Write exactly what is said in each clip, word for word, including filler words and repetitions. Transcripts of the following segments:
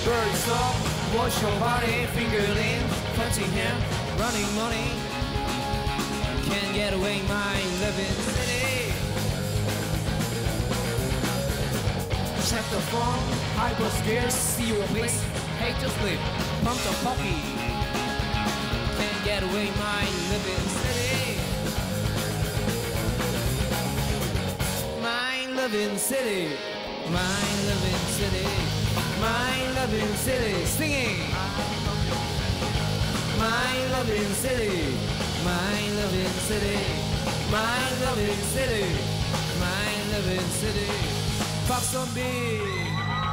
Birds up, wash your body, fingerling, punching him, running money. Can't get away my living city. Check the phone, hyper scarce, see your place, hate to sleep, pump the puppy. Can't get away my living city. My living city, my living city, my living city, singing. My living city, my living city, my living city, my living city. Fox on me.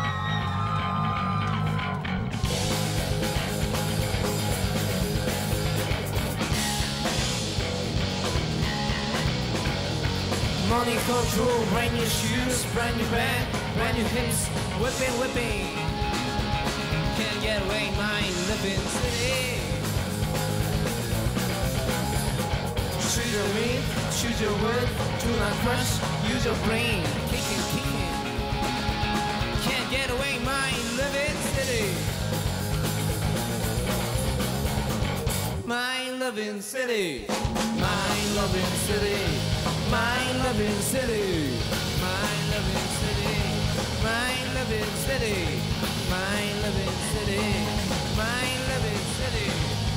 Money control, brand new shoes, brand new bag, brand new hips, whipping, whipping. Can't get away my living city. Choose your meat, choose your word, do not crush, use your brain, kicking, kicking. Can't get away my living city. My living city, my living city, my living city, my living city, my living city, my living city, my living city.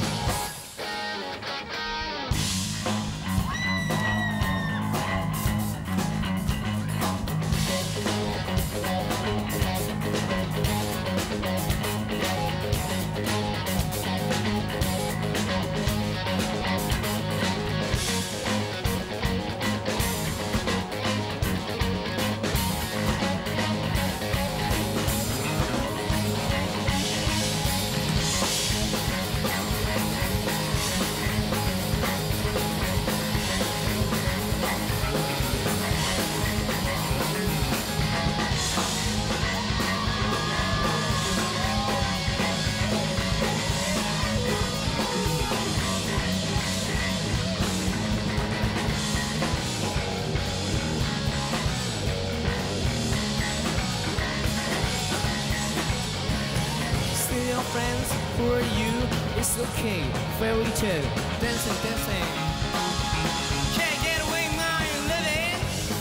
Friends, who are you? It's okay, fairy tale, dancing, dancing. Can't get away my living.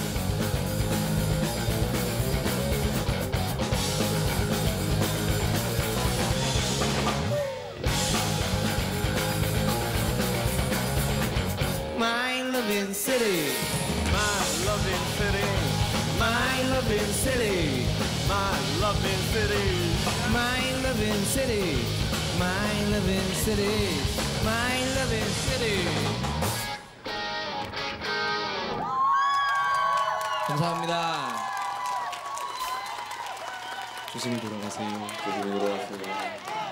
My living city, my loving city, my loving city, my loving city. My living city, my living city, my living city. 감사합니다. 조심히 돌아가세요. 조심히 돌아가세요.